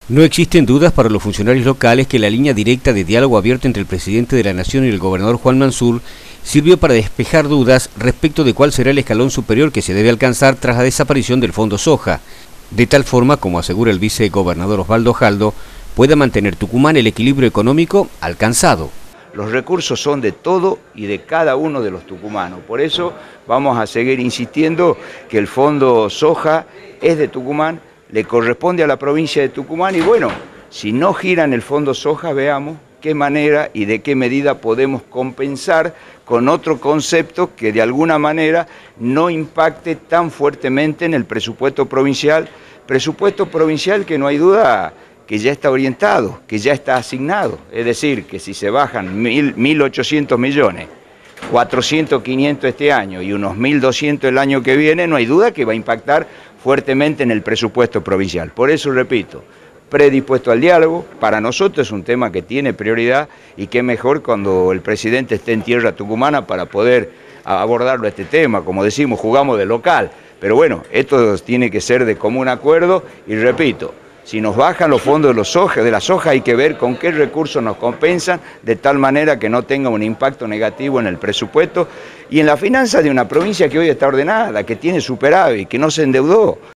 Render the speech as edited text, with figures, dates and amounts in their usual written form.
No existen dudas para los funcionarios locales que la línea directa de diálogo abierto entre el presidente de la Nación y el gobernador Juan Mansur sirvió para despejar dudas respecto de cuál será el escalón superior que se debe alcanzar tras la desaparición del Fondo Soja, de tal forma, como asegura el vicegobernador Osvaldo Jaldo, pueda mantener Tucumán el equilibrio económico alcanzado. Los recursos son de todo y de cada uno de los tucumanos. Por eso vamos a seguir insistiendo que el Fondo Soja es de Tucumán, le corresponde a la provincia de Tucumán y bueno, si no giran el Fondo Soja, veamos qué manera y de qué medida podemos compensar con otro concepto que de alguna manera no impacte tan fuertemente en el presupuesto provincial que no hay duda que ya está orientado, que ya está asignado. Es decir, que si se bajan 1.800 millones, 400, 500 este año y unos 1.200 el año que viene, no hay duda que va a impactar fuertemente en el presupuesto provincial. Por eso, repito, predispuesto al diálogo, para nosotros es un tema que tiene prioridad y qué mejor cuando el presidente esté en tierra tucumana para poder abordarlo este tema. Como decimos, jugamos de local, pero bueno, esto tiene que ser de común acuerdo y repito, si nos bajan los fondos de la soja hay que ver con qué recursos nos compensan de tal manera que no tenga un impacto negativo en el presupuesto y en la finanza de una provincia que hoy está ordenada, que tiene superávit, que no se endeudó.